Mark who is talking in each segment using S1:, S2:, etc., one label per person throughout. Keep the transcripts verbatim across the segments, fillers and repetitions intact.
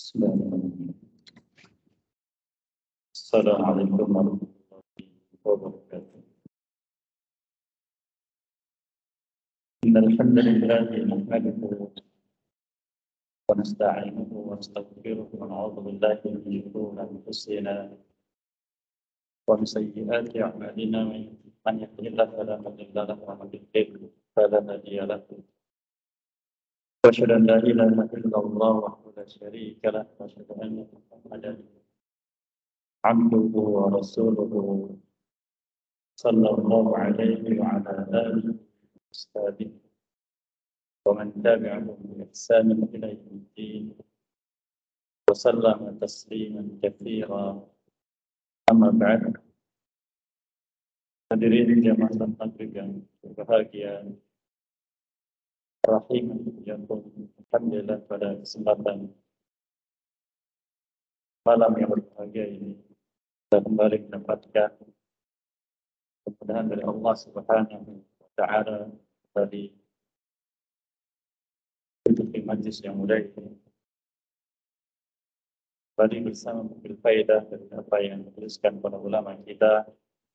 S1: Bismillahirrahmanirrahim. Assalamualaikum warahmatullahi wabarakatuh. Innal hamdalillah nahmaduhu wa nasta'inuhu wa nastaghfiruh wa na'udzu billahi min shururi anfusina wa min sayyiati a'malina man yahdihillahu fala mudilla lahu wa man yudlil fala hadiya lahu. Wa asyhadu an la ilaha illallah wahdahu la syarika lahu wa asyhadu anna Muhammadan عبده ورسوله صلى الله عليه وعلى آله وصحبه ومن تبعهم بإحسان إلى يوم الدين وسلم تسليما كثيرا. أما بعد. Hadirin jamaah maghrib yang berbahagia, rahimakumullah, alhamdulillah pada kesempatan malam yang berbahagia ini kita kembali mendapatkan kemudahan dari Allah Subhanahu wa Ta'ala dari untuk majlis yang mulia ini. Kembali bersama mengambil faedah dari apa yang dituliskan para ulama kita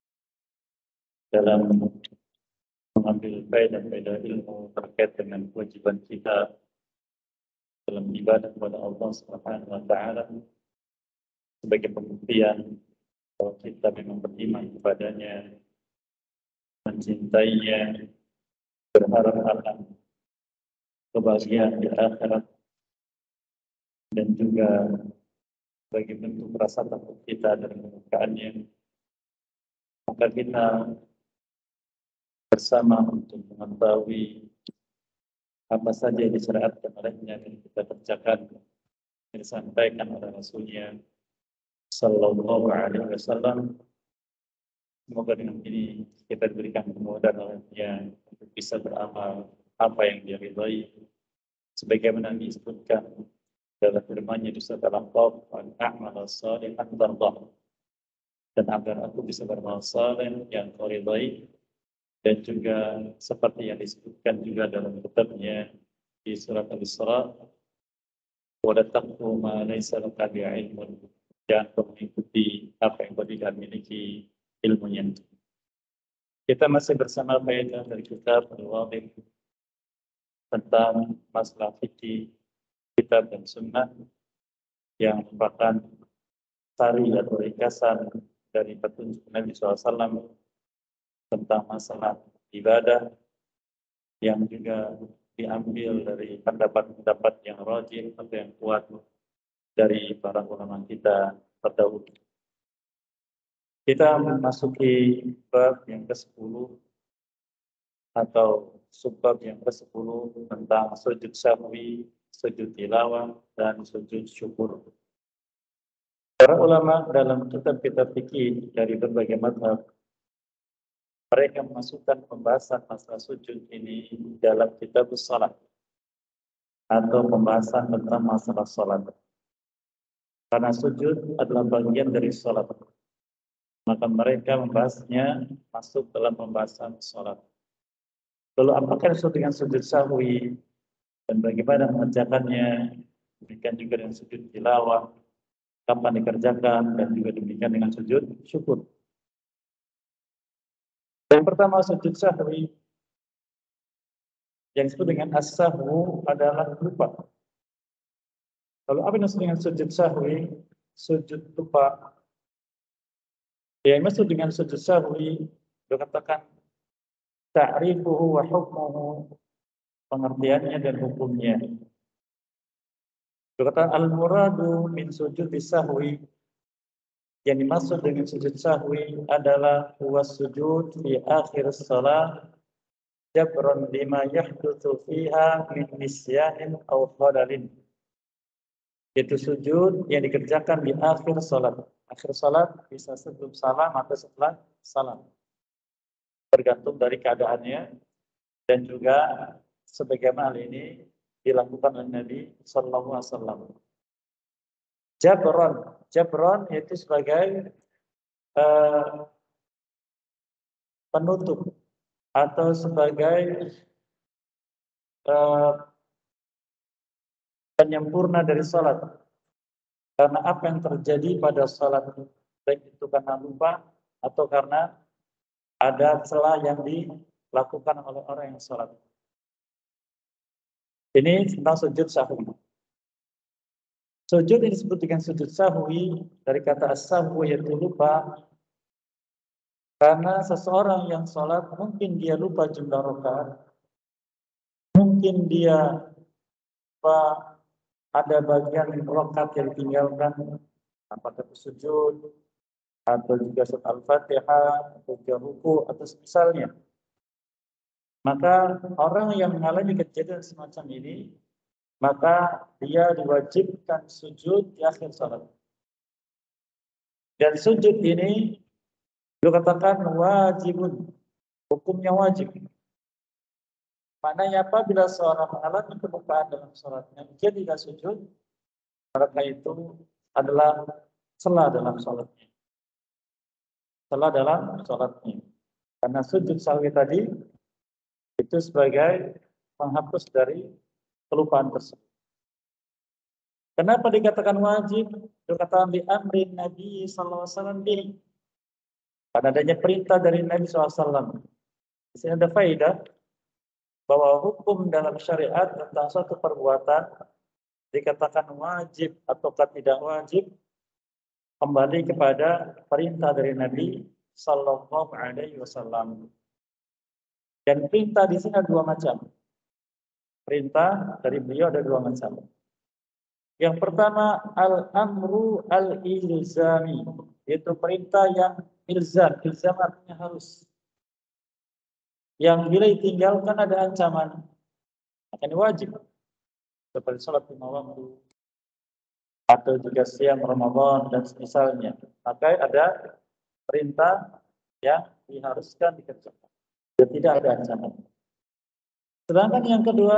S1: dalam mengambil faedah-faedah ilmu terkait dengan kewajiban kita dalam ibadah kepada Allah Subhanahu wa Ta'ala sebagai pembuktian bahwa kita memang beriman kepadanya, mencintainya, berharap akan kebahagiaan di akhirat, dan juga sebagai bentuk rasa takut kita dari kemurkaannya. Maka kita bersama untuk mengetahui apa saja yang disyariatkan olehnya dan kita kerjakan yang disampaikan oleh Rasulnya Sallallahu Alaihi Wasallam. Semoga dengan ini kita diberikan kemudahan olehnya untuk bisa beramal apa yang dia ridhai, sebagaimana disebutkan dalam firman-Nya di surat Al-Anfal, "A'mal shalihan tardah," dan agar aku bisa beramal saleh yang kau ridhai, dan juga seperti yang disebutkan juga dalam kitabnya di surat Al-Isra, "Wa la taqfu ma laysa laka bihi ilmun," dan mengikuti apa yang kau tidak miliki ilmunya. Kita masih bersama faedah dari kitab Al-Wadih tentang masalah fikih kitab dan sunnah yang merupakan sari atau ringkasan dari petunjuk Nabi shallallahu alaihi wasallam tentang masalah ibadah, yang juga diambil dari pendapat-pendapat yang rajih atau yang kuat dari para ulama kita terdahulu. Kita memasuki bab yang kesepuluh atau subbab yang kesepuluh tentang sujud sahwi, sujud tilawah, dan sujud syukur. Para ulama dalam kitab-kitab fikih dari berbagai mazhab, mereka memasukkan pembahasan masalah sujud ini dalam kitab salat atau pembahasan tentang masalah salat. Karena sujud adalah bagian dari salat, maka mereka membahasnya masuk dalam pembahasan salat. Lalu apakah disebut dengan sujud sahwi dan bagaimana mengerjakannya? Demikian juga dengan sujud tilawah, kapan dikerjakan, dan juga demikian dengan sujud syukur. Yang pertama, sujud sahwi yang disebut dengan as-sahwu adalah lupa. Lalu apa yang disebut dengan sujud sahwi? Sujud lupa. Yang maksud dengan sujud sahwi dikatakan ta'rifuhu wa hukmuhu, pengertiannya dan hukumnya. Dikatakan al-muradu min sujud sahwi, yang dimaksud dengan sujud sahwi adalah huwa sujud fi akhir shalah jabran lima yahdutsu fiha min nisyanin aw khalalin. Itu sujud yang dikerjakan di akhir salat. Akhir salat bisa sebelum salam atau setelah salam, tergantung dari keadaannya, dan juga sebagaimana hal ini dilakukan oleh Nabi Sallallahu Alaihi Wasallam. Jabron, jabron yaitu sebagai uh, penutup atau sebagai uh, penyempurna dari salat. Karena apa yang terjadi pada sholat, baik itu karena lupa atau karena ada celah yang dilakukan oleh orang yang sholat. Ini tentang sujud sahwi. Sujud ini disebut dengan sujud sahwi dari kata as-sahwi yaitu lupa. Karena seseorang yang sholat mungkin dia lupa jumlah rakaat, mungkin dia lupa ada bagian rakaat yang ditinggalkan, apakah itu sujud atau juga surat Al-Fatihah atau juga ruku atau semisalnya. Maka orang yang mengalami kejadian semacam ini, maka dia diwajibkan sujud di akhir salat. Dan sujud ini dikatakan wajibun, hukumnya wajib. Maknanya apabila seorang mengalami kelupaan dalam salatnya, dia tidak sujud, maka itu adalah celah dalam salatnya. Celah dalam salatnya. Karena sujud sahwi tadi itu sebagai penghapus dari kelupaan tersebut. Kenapa dikatakan wajib? Dikatakan di amri Nabi sallallahu alaihi wasallam bihi. Karena adanya perintah dari Nabi sallallahu alaihi wasallam. Di sini ada faedah bahwa hukum dalam syariat tentang suatu perbuatan dikatakan wajib ataukah tidak wajib kembali kepada perintah dari Nabi sallallahu alaihi wasallam. Dan perintah di sini ada dua macam. Perintah dari beliau ada dua macam. Yang pertama al-amru al-ilzami, yaitu perintah yang ilzam. Ilzam artinya harus. Yang bila ditinggalkan ada ancaman, akan wajib. Seperti sholat lima waktu atau juga siang Ramadan dan semisalnya. Maka ada perintah yang diharuskan dikerjakan dan tidak ada ancaman. Sedangkan yang kedua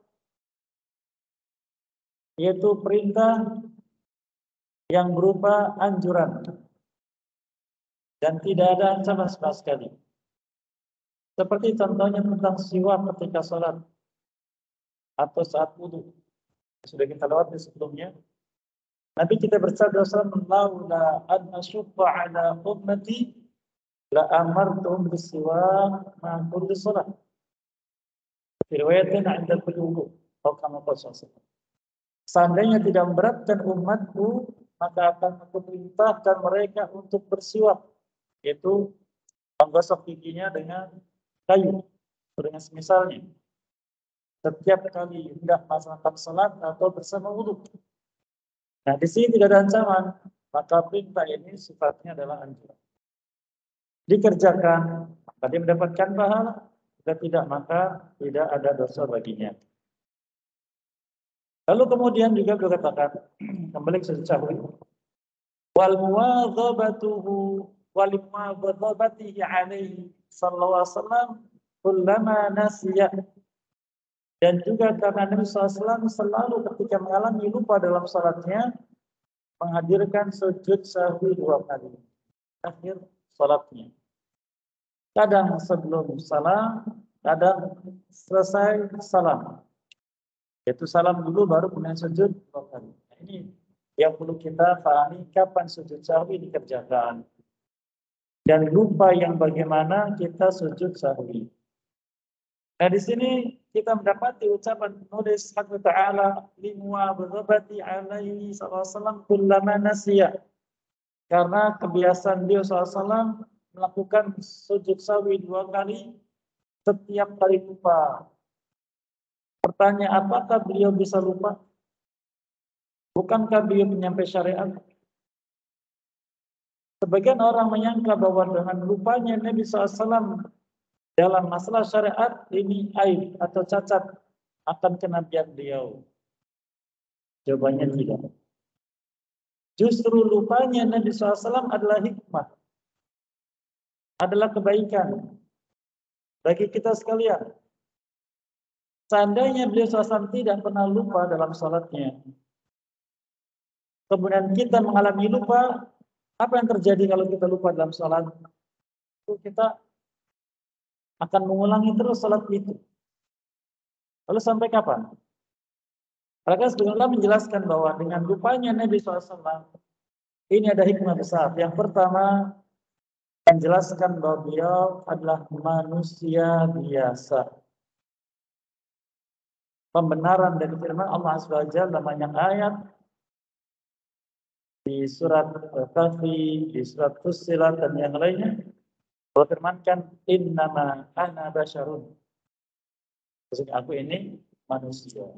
S1: yaitu perintah yang berupa anjuran dan tidak ada ancaman sama sekali. Seperti contohnya tentang siwak ketika sholat atau saat wudu. Sudah kita lewati sebelumnya. Nabi kita bersabda sallallahu la an asyqa ala ummati la amartuhum bisiwak ma kulli sholat. Riwayatnya 'inda kulli wudu. Atau kama qala. Seandainya tidak memberatkan umatku, maka akan aku perintahkan mereka untuk bersiwak, yaitu menggosok giginya dengan kayu, dengan semisalnya. Setiap kali hendak melaksanakan salat atau bersama wudu. Nah, di sini tidak ada ancaman, maka perintah ini sifatnya adalah anjuran. Dikerjakan, maka dia mendapatkan pahala. Jika tidak, maka tidak ada dosa baginya. Lalu kemudian juga beliau katakan kembali ke sujud sahwi. Wal muwadzabatuhu wal muwadzabatihi alaihi sallallahu alaihi wasallam kullama nasiya. Dan juga karena Nabi sallallahu alaihi wasallam selalu ketika mengalami lupa dalam salatnya menghadirkan sujud sahwi dua kali akhir salatnya. Kadang sebelum salam, kadang selesai salam. Yaitu salam dulu baru kemudian sujud dua kali. Nah, ini yang perlu kita pahami kapan sujud sahwi dikerjakan. Dan lupa yang bagaimana kita sujud sahwi. Nah, di sini kita mendapati ucapan penulis Haq Ta'ala limuwa berzabati alaihi sallallahu alaihi wasallam kullama nasiya. Karena kebiasaan beliau sallallahu alaihi wasallam melakukan sujud sahwi dua kali setiap kali lupa. Pertanyaan, apakah beliau bisa lupa? Bukankah beliau menyampai syariat? Sebagian orang menyangka bahwa dengan lupanya Nabi sallallahu alaihi wasallam dalam masalah syariat ini aib atau cacat akan kenabian beliau. Jawabannya tidak. Justru lupanya Nabi sallallahu alaihi wasallam adalah hikmah, adalah kebaikan bagi kita sekalian. Seandainya beliau sallallahu alaihi wasallam tidak pernah lupa dalam salatnya, kemudian kita mengalami lupa, apa yang terjadi kalau kita lupa dalam salat? Itu kita akan mengulangi terus salat itu. Lalu sampai kapan? Maka sebenarnya menjelaskan bahwa dengan lupanya Nabi shallallahu alaihi wasallam ini ada hikmah besar. Yang pertama, menjelaskan bahwa beliau adalah manusia biasa. Pembenaran dari firman Allah subhanahu wa taala dalam banyak ayat di surat Al-Kahfi, di surat Fussilat dan yang lainnya, Allah firmankan innama ana basyarun. Maksud aku ini manusia.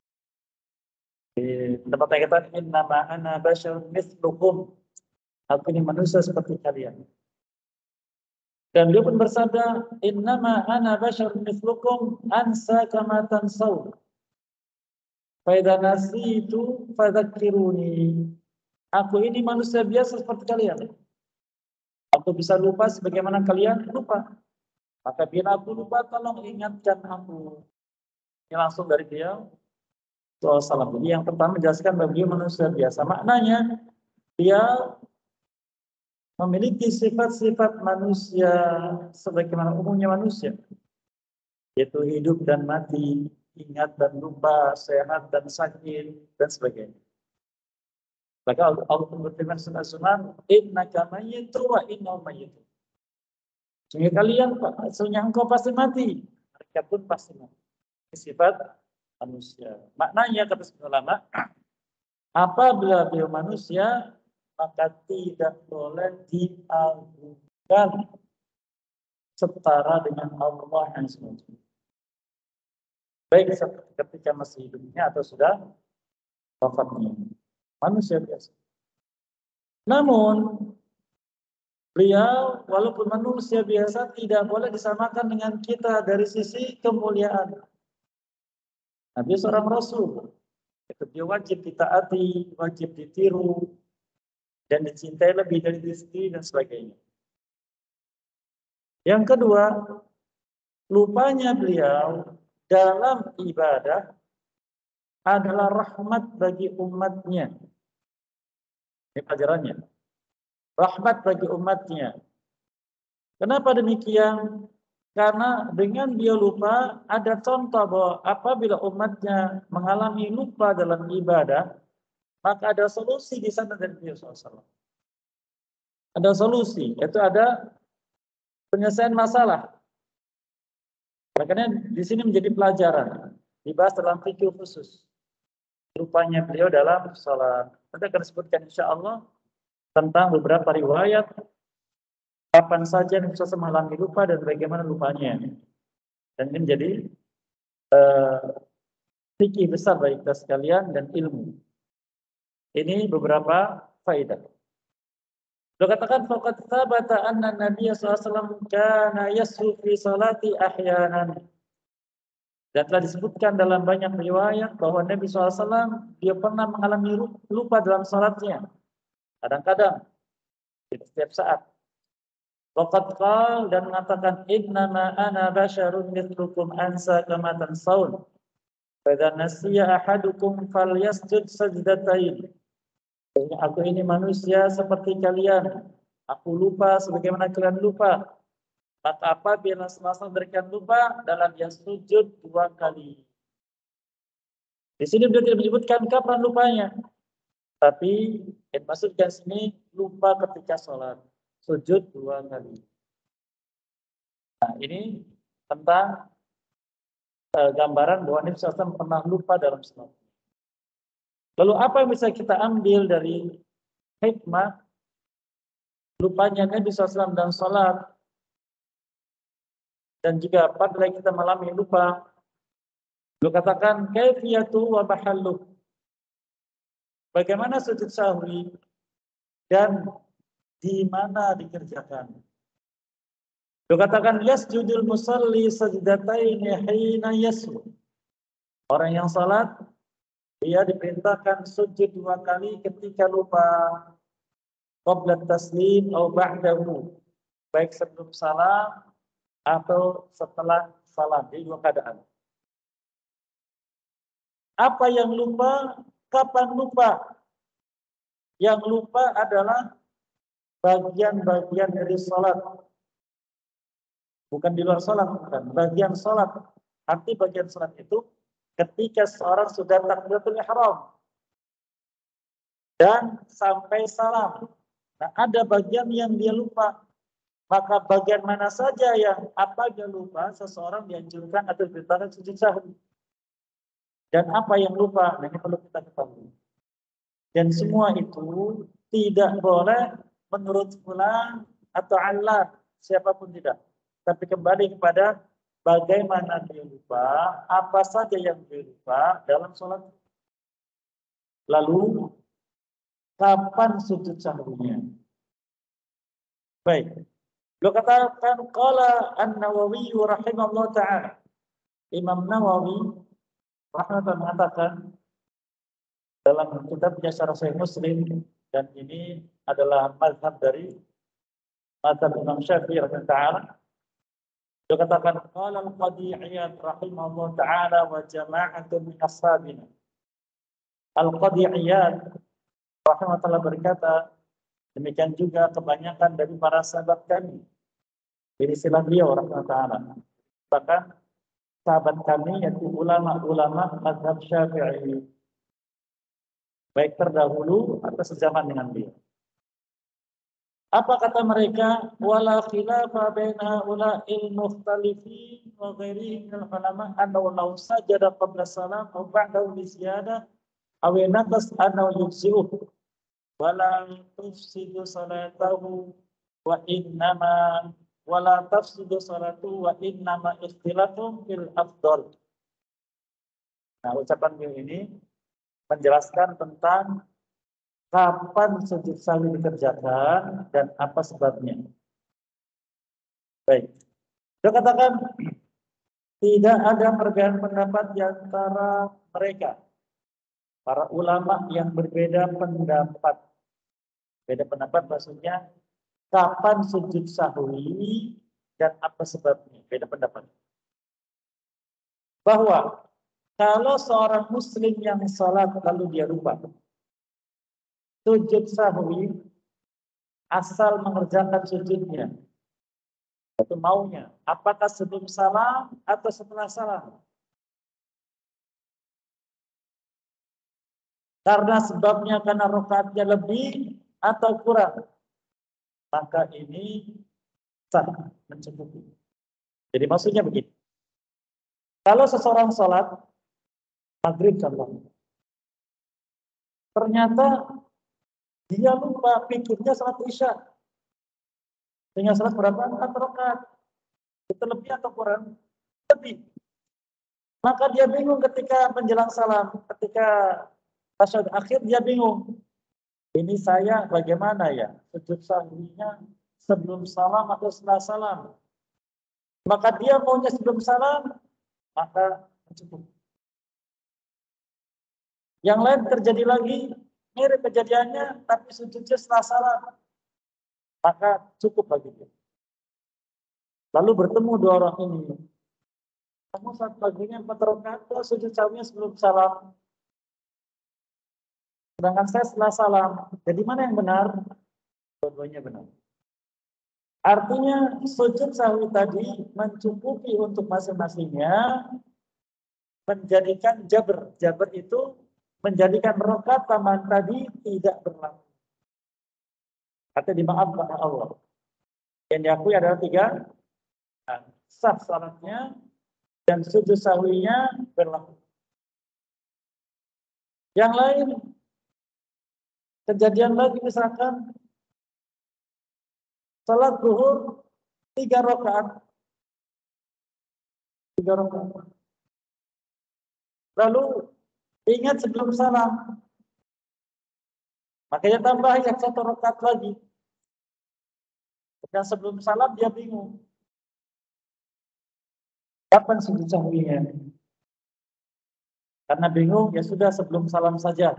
S1: Di tempat yang kata innama ana basyarun mithlukum. Aku ini manusia seperti kalian. Dan dia pun bersabda innama ana basyarun mithlukum ansa kama tansaw. Fa idza nasitu fadzakiruni. Aku ini manusia biasa seperti kalian. Aku bisa lupa sebagaimana kalian lupa. Maka bila aku lupa, tolong ingatkan aku. Ini langsung dari dia. Salam. Jadi yang pertama menjelaskan bahwa dia manusia biasa. Maknanya dia memiliki sifat-sifat manusia sebagaimana umumnya manusia, yaitu hidup dan mati, ingat dan lupa, sehat dan sakit dan sebagainya. Maka Allah berfirman sunnah-sunnah, innaka mayyitu wa innahum mayyitun. Sehingga kalian, sehingga engkau pasti mati, mereka pun pasti mati. Sifat manusia. Maknanya kata ulama, apabila beliau manusia, maka tidak boleh diagungkan setara dengan Allah yang semestinya. Baik ketika masih hidupnya atau sudah wafatnya. Manusia biasa. Namun beliau walaupun manusia biasa tidak boleh disamakan dengan kita dari sisi kemuliaan. Nabi seorang Rasul. Itu dia wajib ditaati, wajib ditiru, dan dicintai lebih dari diri sendiri dan sebagainya. Yang kedua, lupanya beliau dalam ibadah adalah rahmat bagi umatnya. Ini pelajarannya. Rahmat bagi umatnya. Kenapa demikian? Karena dengan dia lupa, ada contoh bahwa apabila umatnya mengalami lupa dalam ibadah, maka ada solusi di sana dari Nabi shallallahu alaihi wasallam. Ada solusi, yaitu ada penyelesaian masalah. Makanya di sini menjadi pelajaran, dibahas dalam fikih khusus. Lupanya beliau dalam salat. Kita akan sebutkan insya Allah tentang beberapa riwayat kapan saja Nabi shallallahu alaihi wasallam mengalami lupa dan bagaimana lupanya. Dan ini menjadi uh, fikih besar bagi kita sekalian dan ilmu. Ini beberapa faedah. Beliau katakan faqad thabata anna Nabi sallallahu alaihi wasallam kana yasru fi salati ahyanan. Dan telah disebutkan dalam banyak riwayat bahwa Nabi shallallahu alaihi wasallam dia pernah mengalami lupa dalam salatnya. Kadang-kadang, di setiap saat. Waqad qala dan mengatakan innama ana basyarun mithlukum ansa kama tansawun. Fa idza nasiya ahadukum falyasjud sajdatain. Aku ini manusia seperti kalian. Aku lupa sebagaimana kalian lupa. Maka apabila semasa berikan lupa, dalam dia sujud dua kali. Di sini beliau tidak menyebutkan kapan lupanya. Tapi yang maksudkan sini lupa ketika sholat. Sujud dua kali. Nah ini tentang uh, gambaran bahwa Nabi shallallahu alaihi wasallam pernah lupa dalam sholat. Lalu apa yang bisa kita ambil dari hikmah lupanya Nabi shallallahu alaihi wasallam dalam sholat? Dan juga apabila kita mengalami lupa, beliau katakan kaifiyatu wa mahalluh. Bagaimana sujud sahwi dan di mana dikerjakan. Beliau katakan yasjudul musalli sajdataini hina yasru. Orang yang salat dia diperintahkan sujud dua kali ketika lupa. Qabla taslim atau ba'dahu. Baik sebelum salam atau setelah salam, di dua keadaan. Apa yang lupa, kapan lupa? Yang lupa adalah bagian-bagian dari salat. Bukan di luar salat, bukan. Bagian salat. Arti bagian salat itu ketika seorang sudah takbiratul ihram dan sampai salam. Nah, ada bagian yang dia lupa. Maka bagian mana saja yang apa dia lupa, seseorang dianjurkan atau diperintahkan sujud sahwi. Dan apa yang lupa, nah ini perlu kita ketahui. Dan semua itu tidak boleh menurut fulan atau Allah, siapapun tidak. Tapi kembali kepada bagaimana dia lupa, apa saja yang dia lupa dalam sholat. Lalu, kapan sujud sahwinya? Baik. Beliau katakan qala An-Nawawi rahimahullah ta'ala. Imam Nawawi rahimahullah mengatakan dalam kitabnya Syarah Sahih Muslim, dan ini adalah mazhab dari mazhab Imam Syafi'i rahimahullah ta'ala. Beliau katakan qala Al-Qadi Iyad rahimahullah ta'ala wa jama'atun min ashabina. Al-Qadi Iyad rahimahullah ta'ala berkata, demikian juga kebanyakan dari para sahabat kami. Ini istilah beliau rahimahullah ta'ala. Bahkan sahabat kami yaitu ulama-ulama mazhab Syafi'i. Baik terdahulu atau sejaman dengan beliau. Apa kata mereka? Wala khilafa baina ula'il mukhtalifin wa ghairihim minal ulama annahu law sajada qabla salam aw ba'dahu li ziyadah aw naqas annahu yujzi'uhu wala tufsidu salatahu wa innama wala tafsidu salatu wa innama ikhtilafum fil afdal. Nah, ucapan beliau ini menjelaskan tentang kapan sujud sahwi dikerjakan dan apa sebabnya. Baik. Dia katakan tidak ada perbedaan pendapat di antara mereka, para ulama yang berbeda pendapat. Beda pendapat maksudnya kapan sujud sahwi dan apa sebabnya. Beda pendapat. Bahwa kalau seorang muslim yang salat lalu dia lupa sujud sahwi, asal mengerjakan sujudnya itu maunya apakah sebelum salam atau setelah salam. Karena sebabnya karena rakaatnya lebih atau kurang, maka ini sah, mencukupi. Jadi maksudnya begini. Kalau seseorang sholat maghrib contohnya, ternyata dia lupa pikirnya sholat isya, sehingga sholat berapa? Empat rakaat. Itu lebih atau kurang? Lebih. Maka dia bingung ketika menjelang salam, ketika tasyahud akhir dia bingung. Ini saya bagaimana ya? Sujud sahwinya sebelum salam atau setelah salam? Maka dia maunya sebelum salam, maka cukup. Yang lain terjadi lagi, mirip kejadiannya, tapi sujudnya setelah salam, maka cukup bagi dia. Lalu bertemu dua orang ini. Kamu saat paginya empat rakaat, sujud sahwinya sebelum salam. Sedangkan saya setelah salam. Jadi mana yang benar? Dua-duanya benar. Artinya sujud sahwi tadi mencukupi untuk masing-masingnya, menjadikan jabr. Jabr itu menjadikan rakaat tambahan tadi tidak berlaku. Atau dimaafkan oleh Allah. Yang diakui adalah tiga. Sah salatnya dan sujud sahwinya berlaku. Yang lain, kejadian lagi misalkan salat zuhur tiga rakaat, tiga rakaat. Lalu ingat sebelum salam, makanya tambah yang satu rakaat lagi. Dan sebelum salam dia bingung. Kapan sujud sahwinya? Karena bingung, ya sudah sebelum salam saja.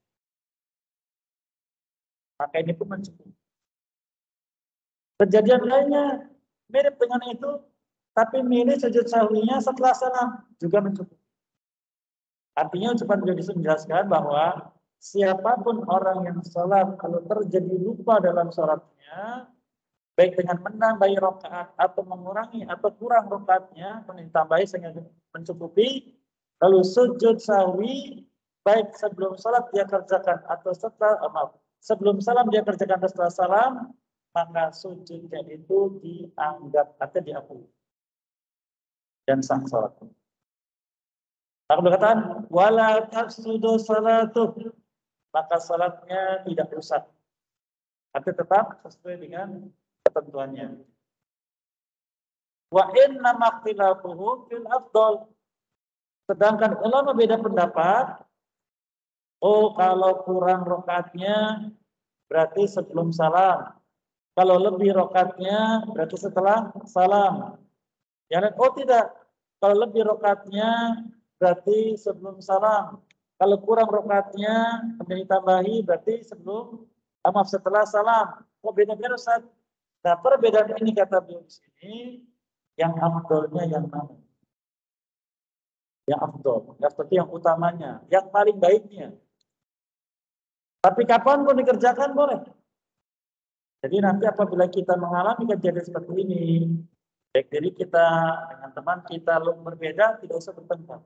S1: Maka ini pun mencukupi. Kejadian lainnya mirip dengan itu, tapi milih sujud sahwinya setelah salam juga mencukupi. Artinya ucapan beliau menjelaskan bahwa siapapun orang yang sholat kalau terjadi lupa dalam sholatnya, baik dengan menambahi rakaat atau mengurangi atau kurang rakaatnya, menambahi sehingga mencukupi, Lalu sujud sahwi baik sebelum salat dia kerjakan atau setelah oh, maaf, sebelum salam dia kerjakan atau setelah salam, maka sujudnya itu dianggap atau diakui dan sah salat. Maka berkataan wala tafsudu salatuh, maka salatnya tidak rusak. Tapi tetap sesuai dengan ketentuannya. Wa inna makhtilafuhu fil afdal. Sedangkan ulama beda pendapat. Oh, kalau kurang rakaatnya berarti sebelum salam. Kalau lebih rakaatnya berarti setelah salam. Yang lain, oh tidak. Kalau lebih rakaatnya berarti sebelum salam. Kalau kurang rakaatnya kemudian ditambahi berarti sebelum ah, maaf setelah salam. Oh, beda-beda Ustaz. Nah, perbedaan ini kata beliau di sini yang afdolnya yang mana? Yang afdol, yang seperti yang utamanya, yang paling baiknya. Tapi kapan pun dikerjakan boleh. Jadi nanti apabila kita mengalami kejadian seperti ini, baik diri kita dengan teman kita lu berbeda, tidak usah bertengkar.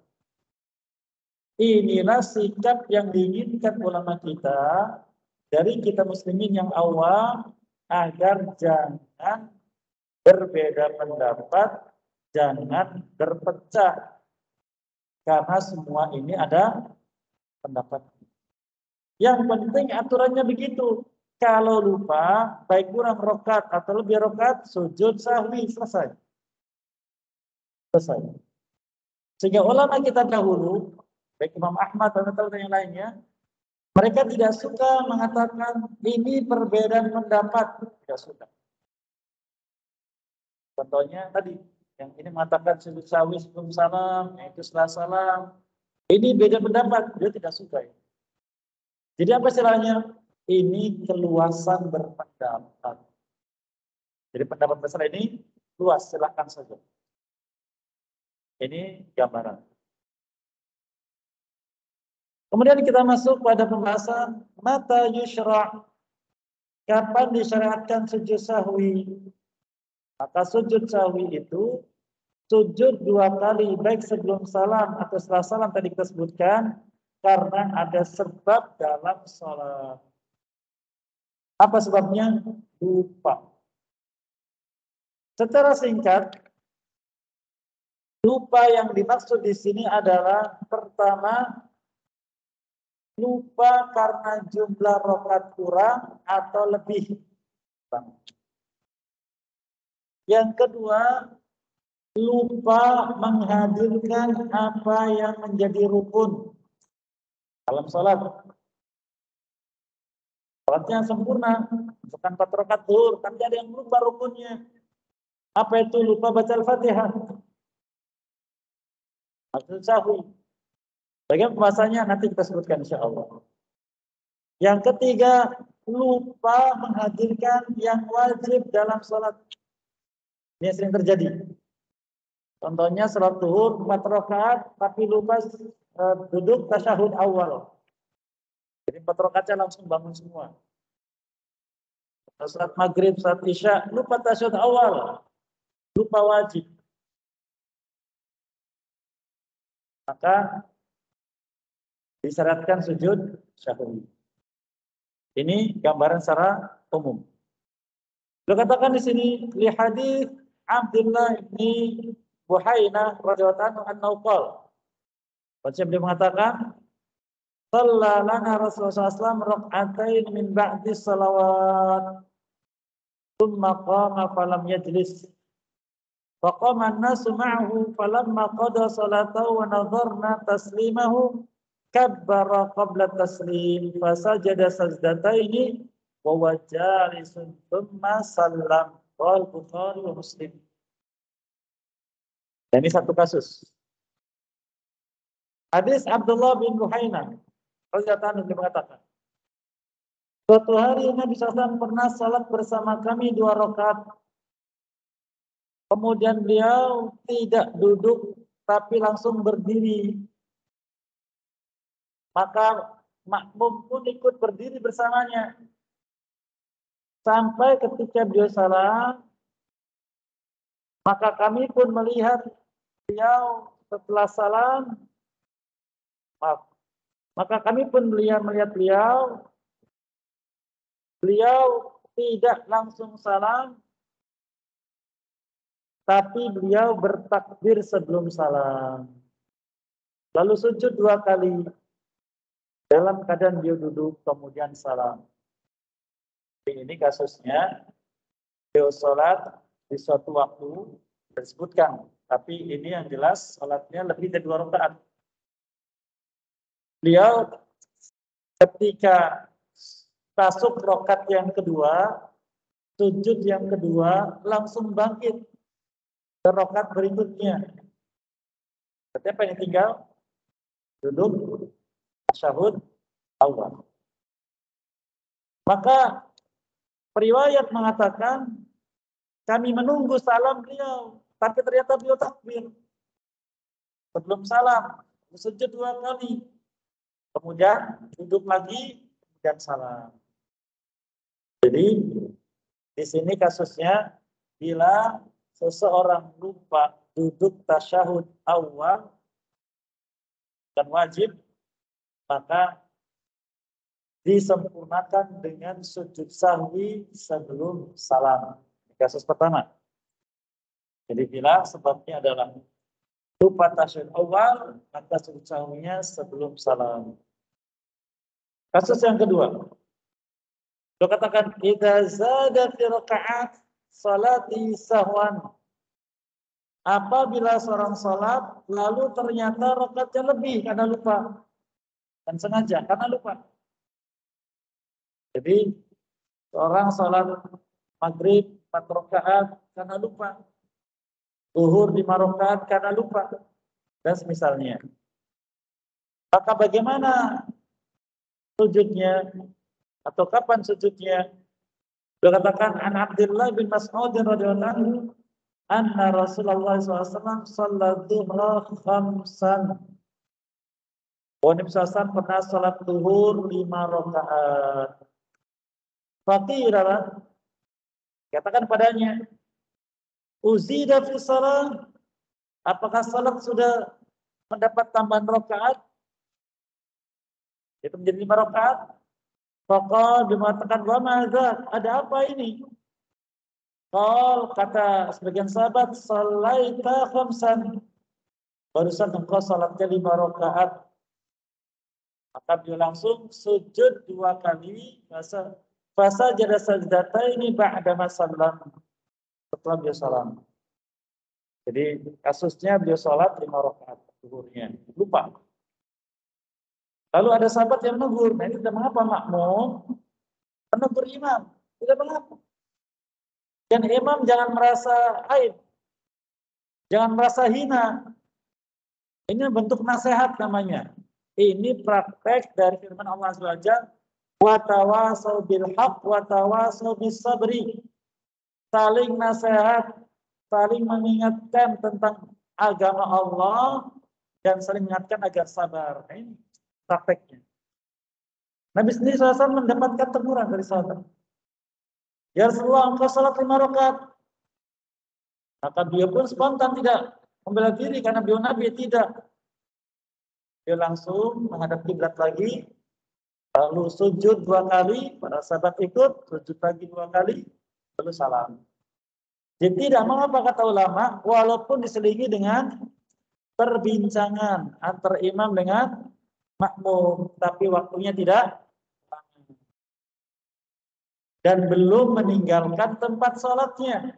S1: Inilah sikap yang diinginkan ulama kita dari kita muslimin yang awam agar jangan berbeda pendapat, jangan berpecah. Karena semua ini ada pendapat. Yang penting aturannya begitu. Kalau lupa, baik kurang rokat atau lebih rokat, sujud sahwi, selesai. Selesai. Sehingga ulama kita dahulu, baik Imam Ahmad dan yang lainnya, mereka tidak suka mengatakan ini perbedaan pendapat. Tidak suka. Contohnya tadi, yang ini mengatakan sujud sahwi sebelum salam, yaitu setelah salam. Ini beda pendapat, dia tidak suka. Ya. Jadi apa istilahnya? Ini keluasan berpendapat. Jadi pendapat besar ini luas, silakan saja. Ini gambaran. Kemudian kita masuk pada pembahasan mata yushra'. Kapan disyariatkan sujud sahwi? Maka sujud sahwi itu sujud dua kali, baik sebelum salam atau setelah salam tadi kita sebutkan, karena ada sebab dalam sholat. Apa sebabnya? Lupa. Secara singkat, lupa yang dimaksud di sini adalah pertama, lupa karena jumlah rakaat kurang atau lebih. Yang kedua, lupa menghadirkan apa yang menjadi rukun dalam sholat. Sholatnya sempurna, bukan empat rakaat zuhur, tapi ada yang lupa rukunnya. Apa itu? Lupa baca Al-Fatihah. Maksud sahwi. Bagaimana pembahasannya nanti kita sebutkan insya Allah. Yang ketiga, lupa menghadirkan yang wajib dalam sholat. Ini sering terjadi. Contohnya sholat zuhur empat rakaat, tapi lupa uh, duduk tasyahud awal. Jadi empat rakaatnya langsung bangun semua. Sholat maghrib, sholat isya, lupa tasyahud awal, lupa wajib. Maka disyaratkan sujud syahwi. Ini gambaran secara umum. Beliau katakan di sini li hadis Abdullah bin Buhainah radhiyallahu anhu annahu qala. Baca beliau mengatakan shalla lana Rasulullah sallallahu alaihi wasallam rak'atain min ba'di salawat. Tsumma qama falam yajlis. Faqama an-nasu ma'ahu falamma qada salatahu wa nadharna taslimahu kabbara qabla taslim fasajada sajdataini wa wajalisun thumma sallam. Qala Bukhari wa Muslim. Dan ini satu kasus. Hadis Abdullah bin Buhainah radhiyallahu anhu mengatakan, suatu hari Nabi shallallahu alaihi wasallam pernah salat bersama kami dua rakaat. Kemudian beliau tidak duduk tapi langsung berdiri. Maka makmum pun ikut berdiri bersamanya. Sampai ketika beliau salam, maka kami pun melihat beliau setelah salam maaf. Maka kami pun beliau melihat beliau, beliau tidak langsung salam, tapi beliau bertakbir sebelum salam. Lalu sujud dua kali. Dalam keadaan beliau duduk, kemudian salam. Ini kasusnya, beliau sholat di suatu waktu, disebutkan. Tapi ini yang jelas, sholatnya lebih dari dua rakaat. Beliau ketika masuk rakaat yang kedua, sujud yang kedua, langsung bangkit ke rakaat berikutnya. Berarti apa yang tinggal? Duduk, tasyahud awal. Maka periwayat mengatakan kami menunggu salam beliau, tapi ternyata beliau takbir sebelum salam, sujud dua kali, kemudian duduk lagi, kemudian salam. Jadi di sini kasusnya bila seseorang lupa duduk tasyahud awal dan wajib, maka disempurnakan dengan sujud sahwi sebelum salam. Kasus pertama. Jadi bila sebabnya adalah lupa tasyahud awal, maka sujud sahwinya sebelum salam. Kasus yang kedua. Beliau katakan, idza zada fi raka'at salati sahwan. Apabila seorang salat lalu ternyata rakaatnya lebih karena lupa dan sengaja karena lupa. Jadi seorang salat maghrib empat rakaat karena lupa, zuhur lima rakaat karena lupa, dan semisalnya. Maka bagaimana sujudnya atau kapan sujudnya? Beliau katakan an Abdullah bin Mas'ud radhiyallahu anhu anna Rasulullah shallallahu alaihi wasallam shalla dhuhra khamsan. Bahwa Nabi shallallahu alaihi wasallam pernah salat zuhur lima rakaat. Faqila, katakan padanya, uzida fi shalah, apakah salat sudah mendapat tambahan rakaat? Itu menjadi lima rakaat. Faqal, dia mengatakan, wa madza, ada apa ini? Qal, kata sebagian sahabat, salaita khamsan, barusan engkau salatnya lima rakaat. Maka dia langsung sujud dua kali, fasa fasa jada sajdataini ba'da masallam, setelah beliau salam. Jadi kasusnya beliau salat lima rakaat zuhurnya, lupa. Lalu ada sahabat yang menegur, nah ini tidak mengapa makmum menegur imam, tidak mengapa. Dan imam jangan merasa aib, jangan merasa hina. Ini bentuk nasihat namanya. Ini praktek dari firman Allah subhanahu wa taala, wa tawasau bil haqq wa tawasau bis sabri. Saling nasihat, saling mengingatkan tentang agama Allah dan saling mengingatkan agar sabar. Nah, ini prakteknya. Nabi sendiri shallallahu alaihi wasallam mendapatkan teguran dari sahabat. Ya Rasulullah, engkau salat lima rakaat. Maka beliau pun spontan tidak membela diri karena beliau Nabi, tidak. Dia langsung menghadap kiblat lagi, lalu sujud dua kali, para sahabat ikut, sujud lagi dua kali, lalu salam. Jadi tidak mengapa kata ulama, walaupun diselingi dengan perbincangan antara imam dengan makmum, tapi waktunya tidak, dan belum meninggalkan tempat sholatnya.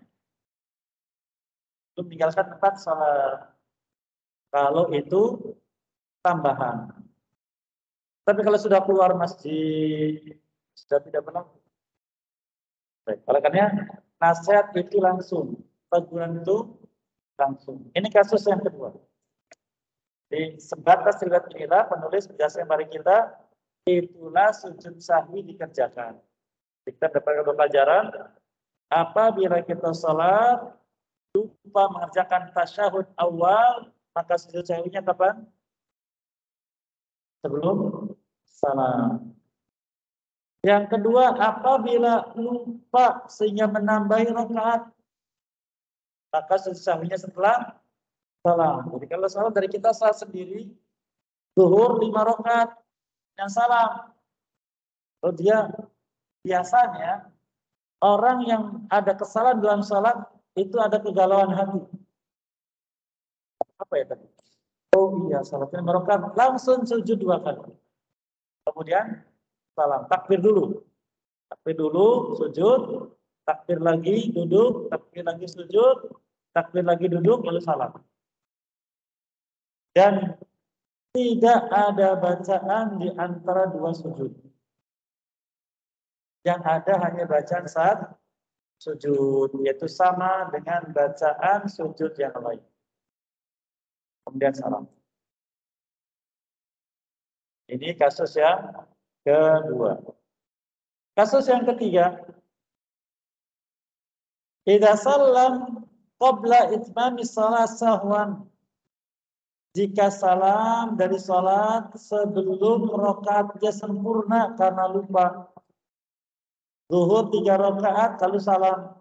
S1: Belum meninggalkan tempat sholat. Kalau itu tambahan. Tapi kalau sudah keluar masjid, sudah tidak berlaku. Baik, oleh karena nasihat itu langsung, teguran itu langsung. Ini kasus yang kedua. Di sebatas riwayat inilah penulis menjelaskan kepada kita, itulah sujud sahwi dikerjakan. Kita dapatkan pelajaran, apabila kita sholat lupa mengerjakan tasyahud awal, maka sujud sahwinya kapan? Sebelum salam. Yang kedua, apabila lupa sehingga menambahi rakaat, maka sujud sahwinya setelah salam. Jadi kalau salat dari kita salat sendiri, Zuhur lima rakaat yang salam. Kalau dia biasanya orang yang ada kesalahan dalam salat itu ada kegalauan hati. Apa ya tadi? Oh iya, salatnya lima rakaat, langsung sujud dua kali. Kemudian salam, takbir dulu. Takbir dulu, sujud, takbir lagi, duduk, takbir lagi sujud, takbir lagi duduk, lalu salam. Dan tidak ada bacaan di antara dua sujud. Yang ada hanya bacaan saat sujud, yaitu sama dengan bacaan sujud yang lain. Kemudian salam. Ini kasus yang kedua. Kasus yang ketiga, idza sallam qabla itmami shalah sahwan. Jika salam dari salat sebelum rakaatnya sempurna karena lupa. Zuhur tiga rakaat lalu salam.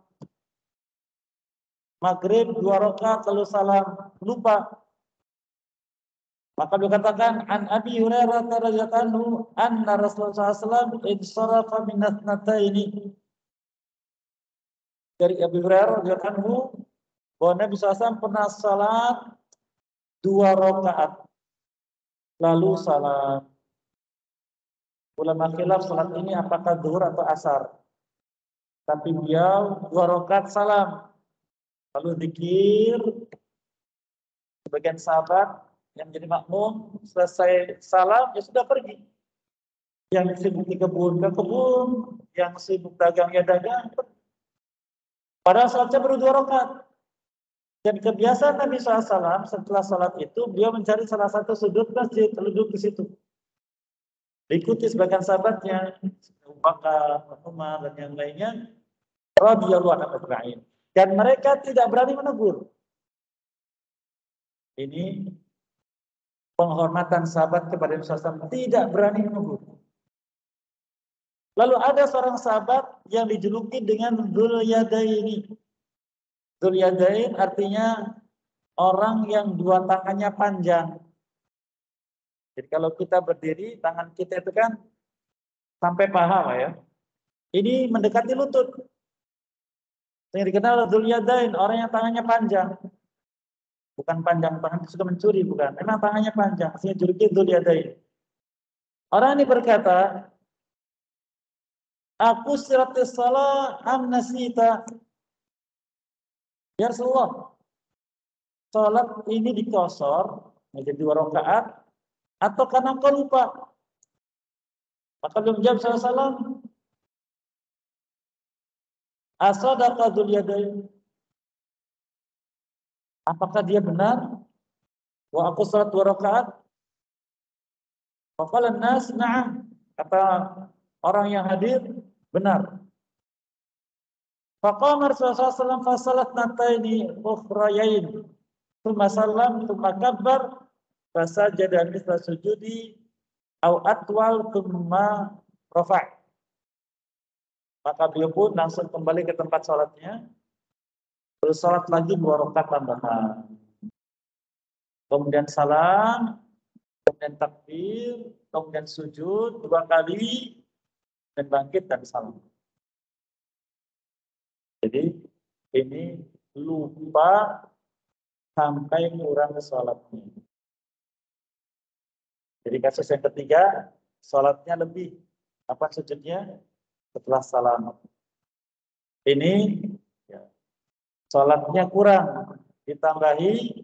S1: Maghrib dua rakaat lalu salam, lupa. Maka dikatakan an Abi Hurairah radhiyallahu anhu anna Rasulullah sallallahu alaihi wasallam insarafa min athnataini. Dari Abi Hurairah radhiyallahu anhu bahwa Nabi sallallahu alaihi wasallam pernah salat dua rakaat lalu salam. Ulama khilaf salat ini apakah zuhur atau asar. Tapi beliau dua rakaat salam lalu zikir. Sebagian sahabat yang menjadi makmum selesai salam ya sudah pergi. Yang sibuk di kebun ke kebun, yang sibuk dagang ya dagang. Padahal salatnya baru dua rakaat. Dan kebiasaan Nabi shallallahu alaihi wasallam setelah salat itu beliau mencari salah satu sudut masjid, duduk di situ. Diikuti sebagian sahabatnya, Abu Bakar, Umar dan yang lainnya, radhiyallahu anhum. Dan mereka tidak berani menegur. Ini penghormatan sahabat kepada Nabi shallallahu alaihi wasallam, tidak berani menegur. Lalu ada seorang sahabat yang dijuluki dengan Dzul Yadaini. Dzul Yadain artinya orang yang dua tangannya panjang. Jadi kalau kita berdiri, tangan kita itu kan sampai paha ya. Ini mendekati lutut. Yang dikenal Dzul Yadain, orang yang tangannya panjang. Bukan panjang tangan suka mencuri, bukan. Memang tangannya panjang, sehingga juluki Dzul Yadain. Orang ini berkata, aku siratis salah am nasita. Ya Rasulullah, salat ini dikosor menjadi dua rakaat atau karena engkau lupa? Maka beliau menjawab sallallahu alaihi wasallam, asadaqa Dzul Yadain. Apakah dia benar? Wa aku salat dua rakaat? Faqala an-nas na'am. Kata orang yang hadir, benar. Faqama Rasulullah sallallahu alaihi wasallam fasalat nataini ukhrayain. Tsumma sallam, tsumma kabbar, fasajada mithla sujudi au atwal tsumma rafa'. Maka beliau pun langsung kembali ke tempat salatnya. Bersalat lagi dua rakaat tambahan. Kemudian salam, kemudian takbir, kemudian sujud dua kali, dan bangkit dan salam. Jadi ini lupa sampai kurang salatnya. Jadi kasus yang ketiga, salatnya lebih. Apa sujudnya? Setelah salam. Ini ya, salatnya kurang, ditambahi.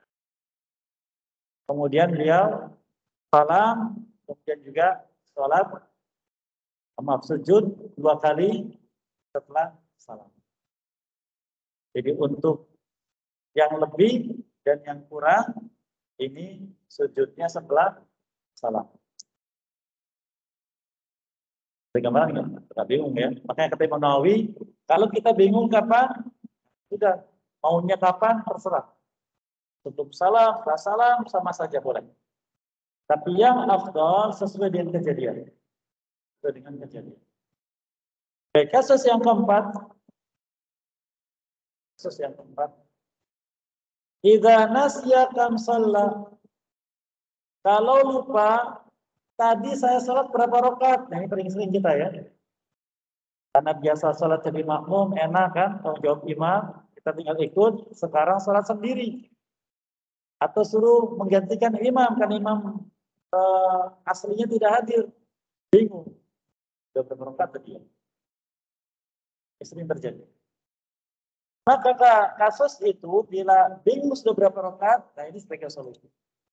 S1: Kemudian beliau salam, kemudian juga salat, maaf sujud dua kali setelah salam. Jadi untuk yang lebih dan yang kurang, ini sujudnya setelah salam. Bagaimana ya? Kita bingung ya. Makanya kata Imam Nawawi, kalau kita bingung kapan, sudah maunya kapan terserah. Sebelum salam, setelah salam sama saja boleh. Tapi yang afdal sesuai dengan kejadian. Sesuai dengan kejadian. Baik, kasus yang keempat. Kasus yang keempat. Idza nasya kam shalla. Kalau lupa, tadi saya sholat berapa rakaat? Nah, ini paling sering kita ya. Karena biasa sholat jadi makmum, enak kan, tanggung jawab imam, kita tinggal ikut, sekarang sholat sendiri. Atau suruh menggantikan imam, kan imam uh, aslinya tidak hadir. Bingung. Sudah berapa rakaat tadi ya? Sering terjadi. Maka kasus itu, bila bingung sudah berapa rakaat, nah ini sebagai solusi.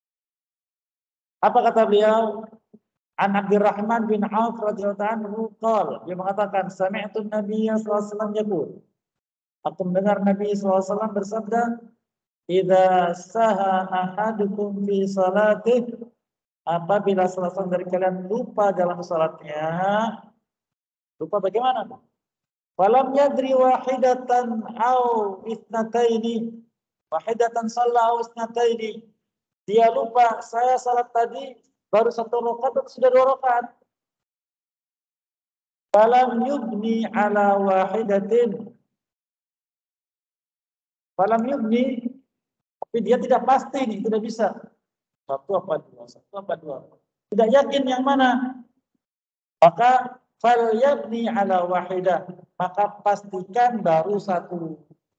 S1: Apa kata beliau? An Abdurrahman bin Auf radhiyallahu anhu qala, dia mengatakan sami'tu Nabiy sallallahu alaihi wasallam yaqul, aku mendengar Nabi sallallahu alaihi wasallam bersabda, idza saha ahadukum fi salatih, apabila salah seorang dari kalian lupa dalam salatnya, lupa bagaimana? Falam yadri wahidatan au itnataini, wahidatan shalla au itnataini, dia lupa saya salat tadi baru satu rakaat atau sudah dua rakaat. Falam yubni ala wahidatin. Falam yubni, tapi dia tidak pasti nih, tidak bisa. Satu apa dua, satu apa dua. Tidak yakin yang mana. Maka fal yabni ala wahidah, maka pastikan baru satu.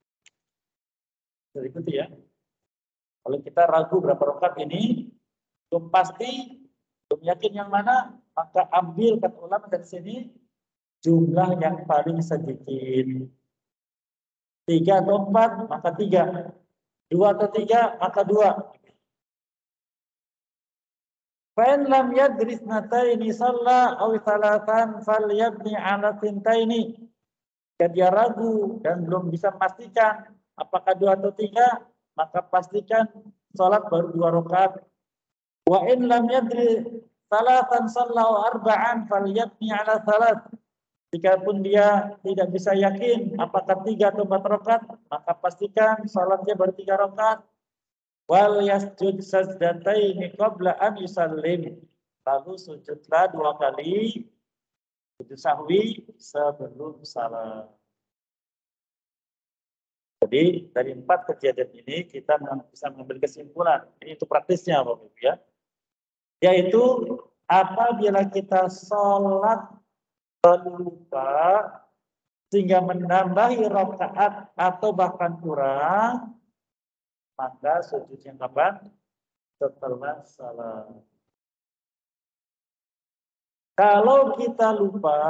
S1: Berikut ya. Kalau kita ragu berapa rakaat ini, belum pasti, belum yakin yang mana, maka ambil kata ulama dari sini jumlah yang paling sedikit. Tiga atau empat, maka tiga. Dua atau tiga, maka dua. Fa'in lam yadris nataini shalla aw salatan falyabni ala tintaini. Jika dia ragu dan belum bisa memastikan apakah dua atau tiga, maka pastikan salat baru dua rakaat. Wa in lam yadri salatan shalla aw arba'an falyabni ala salat. Jikapun dia tidak bisa yakin apakah tiga atau empat rakaat, maka pastikan salatnya baru tiga rakaat. Wal yasjud sajdataini qabla an yusallim. Lalu sujudlah dua kali sujud sahwi sebelum salam. Jadi dari empat kejadian ini kita bisa mengambil kesimpulan. Ini itu praktisnya Bapak Ibu ya. Yaitu apabila kita sholat lupa sehingga menambahi rakaat atau bahkan kurang, maka sujudnya kapan? Setelah salam. Kalau kita lupa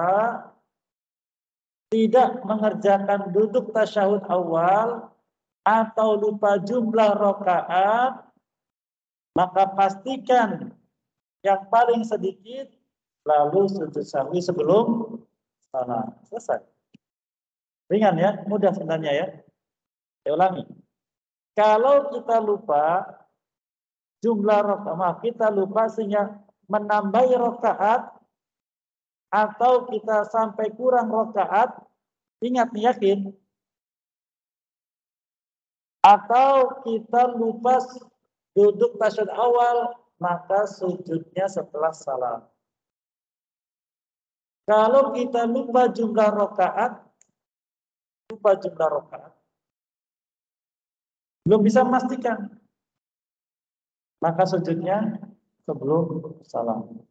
S1: tidak mengerjakan duduk tasyahud awal atau lupa jumlah rakaat, maka pastikan yang paling sedikit lalu sujud sahwi sebelum salam. Selesai. Ringan ya, mudah sebenarnya ya. Saya ulangi. Kalau kita lupa jumlah rakaat, kita lupa sehingga menambahi rakaat atau kita sampai kurang rakaat, ingat yakin. Atau kita lupa duduk tasyahud awal, maka sujudnya setelah salam. Kalau kita lupa jumlah rakaat, lupa jumlah rakaat, belum bisa memastikan, maka sujudnya sebelum salam.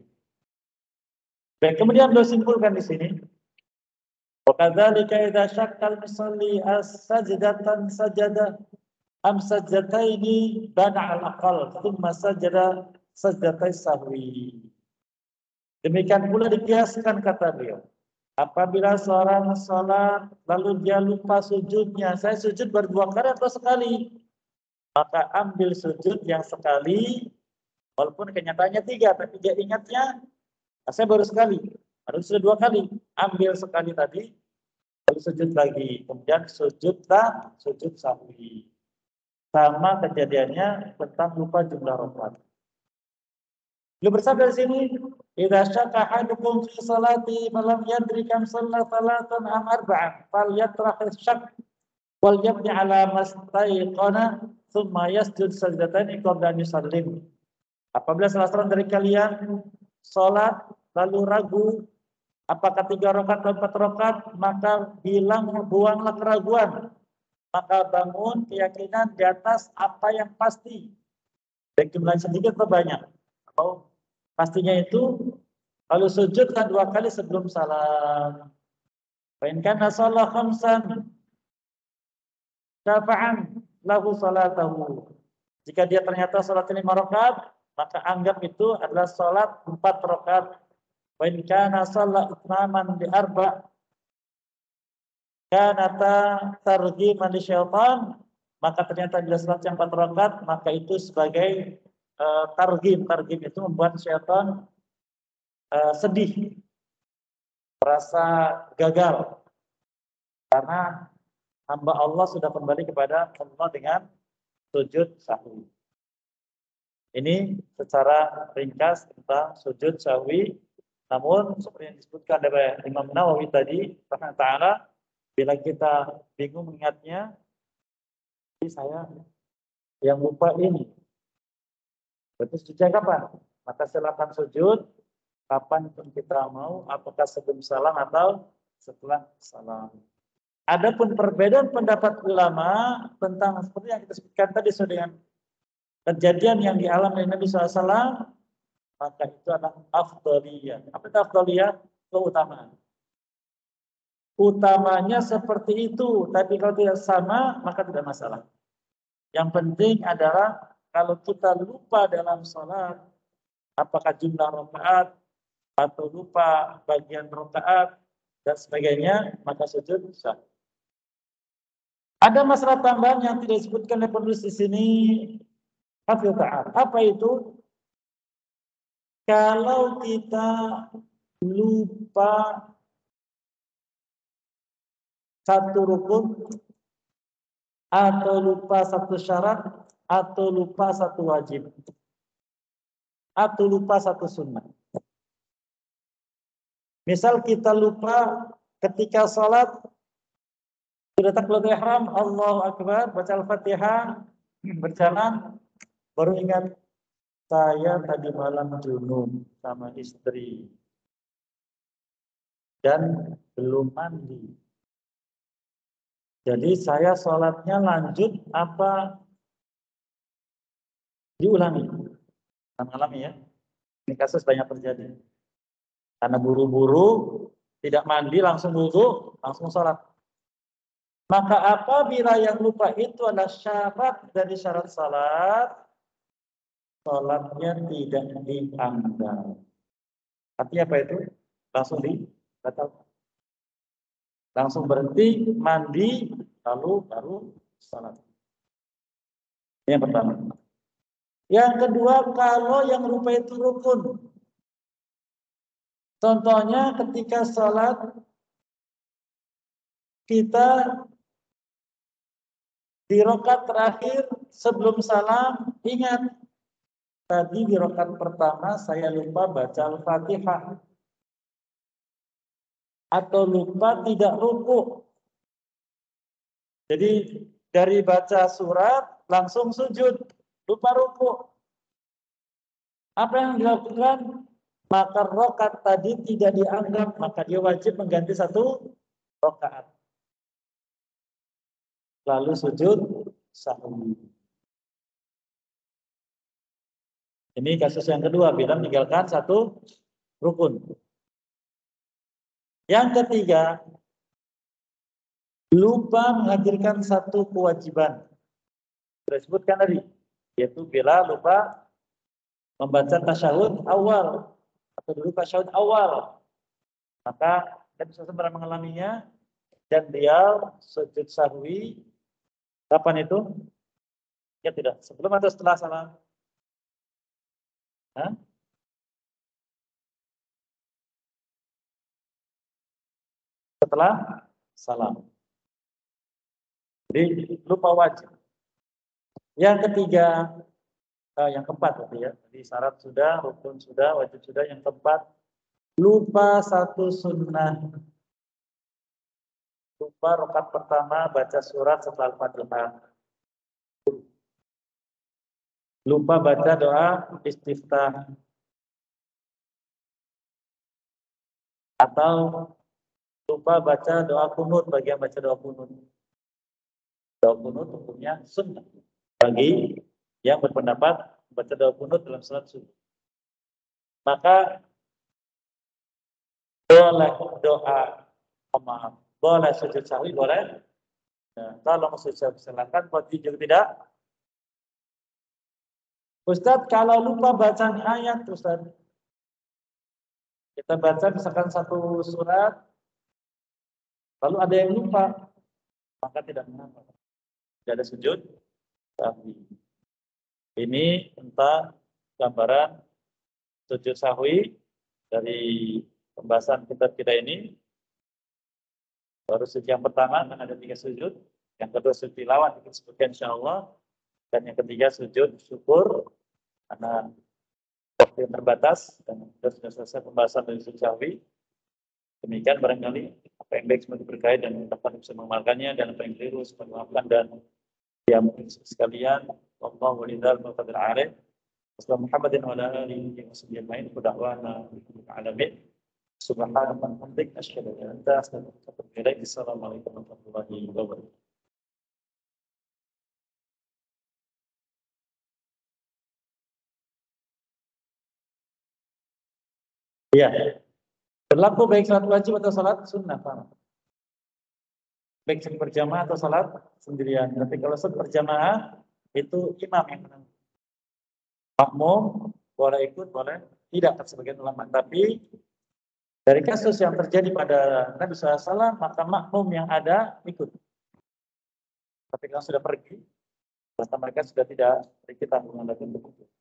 S1: Baik, kemudian beliau simpulkan di sini. Wa kadzalika idza syakkal musalli as-sajdatan sajada am sajdataini bana al-aqal thumma sajada sajdatai sahwi. Demikian pula dikiaskan kata beliau. Apabila seorang salat lalu dia lupa sujudnya, saya sujud berdua kali atau sekali, maka ambil sujud yang sekali, walaupun kenyataannya tiga, tapi dia ingatnya, saya baru sekali, harus sudah dua kali, ambil sekali tadi, lalu sujud lagi, kemudian sujudlah sujud sahwi. Sama kejadiannya tentang lupa jumlah rakaat. Beliau bersabda di sini, idza syaka ahadukum fi salati falam yadri kam shalla salatan am arba'an falyatrah syak wal yabni ala mastayqana thumma yasjud sajdataini qabla an yusallim. Apabila salah seorang dari kalian salat lalu ragu apakah tiga rakaat atau empat rakaat, maka bilang buanglah keraguan, maka bangun keyakinan di atas apa yang pasti. Baik jumlahnya sedikit atau banyak. Atau pastinya itu kalau sujud kan dua kali sebelum salam. Wa in kana shalah khamsan syafa'an lahu salatahu. Jika dia ternyata salat lima rakaat, maka anggap itu adalah salat empat rakaat. Wa in kana shalah itmaman bi arba' kanata targhiman li syaitan, maka ternyata bila salat yang empat rakaat, maka itu sebagai uh, targhim. Targhim itu membuat syaitan uh, sedih, merasa gagal karena hamba Allah sudah kembali kepada Allah dengan sujud sahwi. Ini secara ringkas tentang sujud sahwi. Namun seperti yang disebutkan oleh Imam Nawawi tadi, rahimahullah taala, bila kita bingung mengingatnya, ini saya yang lupa ini. Berarti sujudnya kapan? Maka silakan sujud kapan pun kita mau, apakah sebelum salam atau setelah salam. Adapun perbedaan pendapat ulama tentang seperti yang kita sebutkan tadi sesuai dengan kejadian yang dialami oleh Nabi shallallahu alaihi wasallam, maka itu adalah afdaliyah. Apa itu afdaliyah? Keutamaan. Utamanya seperti itu. Tapi kalau tidak sama, maka tidak masalah. Yang penting adalah kalau kita lupa dalam sholat, apakah jumlah rakaat atau lupa bagian rakaat dan sebagainya, maka sujud sah. Ada masalah tambahan yang tidak disebutkan oleh penulis di sini. Apa itu? Kalau kita lupa satu rukun, atau lupa satu syarat, atau lupa satu wajib, atau lupa satu sunnah. Misal kita lupa ketika sholat, sudah takbiratul ihram, Allahu Akbar, baca Al-Fatihah, berjalan, baru ingat saya tadi malam junub sama istri dan belum mandi. Jadi saya sholatnya lanjut apa diulangi? Alami ya. Ini kasus banyak terjadi. Karena buru-buru, tidak mandi, langsung wudu, langsung sholat. Maka apabila yang lupa itu adalah syarat dari syarat salat, sholatnya tidak dianggap. Artinya apa itu? Langsung dibatalkan. Langsung berhenti, mandi, lalu baru salat. Yang pertama. Yang kedua, kalau yang lupa itu rukun. Contohnya ketika salat, kita di rakaat terakhir sebelum salam, ingat, tadi di rakaat pertama saya lupa baca Al-Fatihah. Atau lupa tidak ruku. Jadi dari baca surat langsung sujud, lupa ruku. Apa yang dilakukan? Maka rakaat tadi tidak dianggap, maka dia wajib mengganti satu rakaat. Lalu sujud sahwi. Ini kasus yang kedua, bila meninggalkan satu rukun. Yang ketiga, lupa menghadirkan satu kewajiban. Sudah disebutkan tadi, yaitu bila lupa membaca tasyahud awal atau dulu tasyahud awal. Maka Nabi shallallahu alaihi wasallam mengalaminya dan beliau sujud sahwi. Kapan itu? Ya tidak, sebelum atau setelah salam? Hah? Setelah salam. Jadi lupa wajib. Yang ketiga, eh, yang keempat berarti ya. Jadi syarat sudah, rukun sudah, wajib sudah. Yang keempat, lupa satu sunnah. Lupa rakaat pertama baca surat setelah Al-Fatihah. Lupa baca doa istiftah. Atau lupa baca doa kunut, bagi yang baca doa kunut. Doa kunut hukumnya sunnah bagi yang berpendapat baca doa kunut dalam salat subuh. Maka boleh doa, oh, maaf, boleh sujud sahwi, boleh. Nah, kalau mau sujud silakan, kalau tidur tidak. Ustaz, kalau lupa bacaan ayat, Ustaz, kita baca misalkan satu surat, lalu ada yang lupa, maka tidak mengapa. Tidak ada sujud sahwi. Ini tentang gambaran sujud sahwi dari pembahasan kitab kita ini. Baru sujud yang pertama kan ada tiga sujud, yang kedua sujud tilawah kita sebutkan insyaallah, dan yang ketiga sujud syukur karena waktu yang terbatas dan kita sudah selesai pembahasan dari sujud sahwi. Demikian barangkali apa yang baik semoga berkait dan dapat bisa mengamalkannya, dan apa yang keliru semoga maafkan dan ya mungkin sekalian. Wallahu a'lam bishawab. Muhammadin wa ala alihi wa sahbihi ajma'in. Qudwana alamin. Subhanallah wa bihamdihi asyhadu an la ilaha illa anta astaghfiruka wa atubu ilaik. Assalamualaikum warahmatullahi wabarakatuh. Iya. Berlaku baik salat wajib atau salat sunnah, Pak. Baik salat berjamaah atau salat sendirian. Tapi kalau salat berjamaah itu imam yang menang. Makmum boleh ikut, boleh tidak, sebagian ulama. Tapi dari kasus yang terjadi pada Nabi shallallahu alaihi wasallam, maka makmum yang ada ikut. Tapi kalau sudah pergi, maka mereka sudah tidak beri kita mengenai untuk itu.